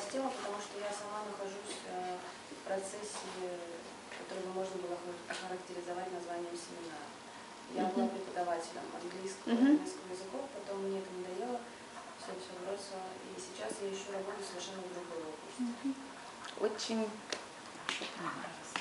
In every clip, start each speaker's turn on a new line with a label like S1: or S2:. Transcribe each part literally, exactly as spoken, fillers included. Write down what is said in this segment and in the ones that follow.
S1: понравилась тема, потому что я сама нахожусь э, в процессе, который можно было охарактеризовать названием семинара. Я была преподавателем английского и немецкого языков, потом мне это надоело, все, все бросила. И сейчас я ищу работу совершенно в другой области.
S2: Очень понравилось.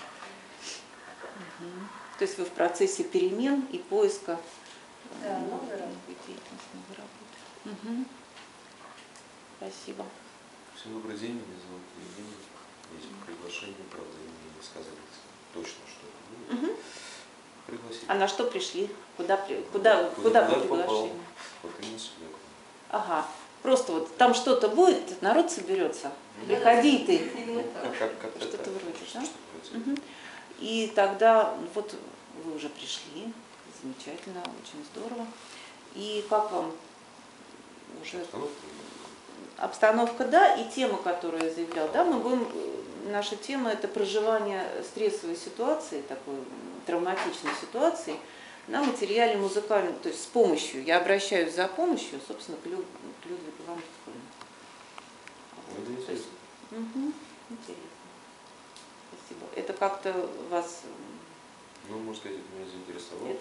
S2: То есть вы в процессе перемен и поиска
S1: да, новой
S2: работы. Угу. Спасибо.
S3: Всем добрый день, меня зовут Евгений. Есть приглашение, правда, мне не сказали точно, что это будет. Угу. Пригласили.
S2: А на что пришли? Куда, куда, куда, куда вы приглашены?
S3: Вот именно сюда.
S2: Ага. Просто вот там что-то будет, народ соберется. Приходи ты. Что-то вроде, да? Угу. И тогда вот вы уже пришли. Замечательно, очень здорово. И как вам уже
S3: обстановка?
S2: Обстановка, да, и тема, которую я заявляла, да, мы будем, наша тема это проживание стрессовой ситуации, такой травматичной ситуации на материале музыкальном, то есть с помощью, я обращаюсь за помощью, собственно, к, Лю, к Людвигу Ивановичу Тихонову.
S3: Это интересно.
S2: Угу, интересно. Спасибо. Это как-то вас...
S3: Ну, можно сказать, это меня заинтересовало.
S2: Это